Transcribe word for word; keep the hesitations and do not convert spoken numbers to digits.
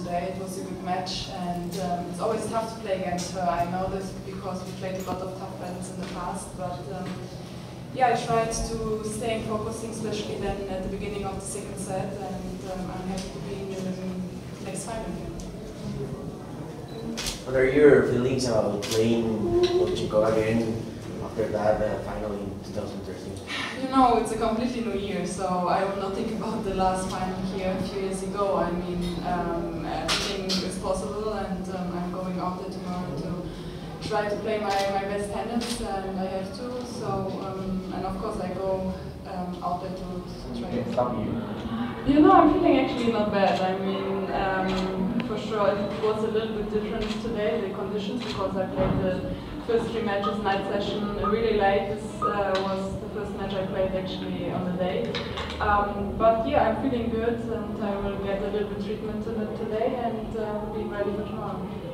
today. It was a good match, and um, it's always tough to play against her. I know this because we played a lot of tough battles in the past, but um, yeah, I tried to stay focusing, especially then at the beginning of the second set, and um, I'm happy to be in the next final here. What are your feelings about playing Olchiko again after that uh, final in two thousand thirteen? You know, it's a completely new year, so I will not think about the last final here a few years ago. I mean, um, everything is possible, and um, I'm going out there tomorrow to try to play my, my best tennis, and I have to. So, um, and of course, I go um, out there to, to try. To you know, I'm feeling actually not bad. I mean, um, for sure, it was a little bit different today, the conditions, because I played the first three matches night session really late. This uh, was the first match I played actually on the day. Um, but yeah, I'm feeling good, and I will get a little bit treatment to it today, and uh, be ready for tomorrow.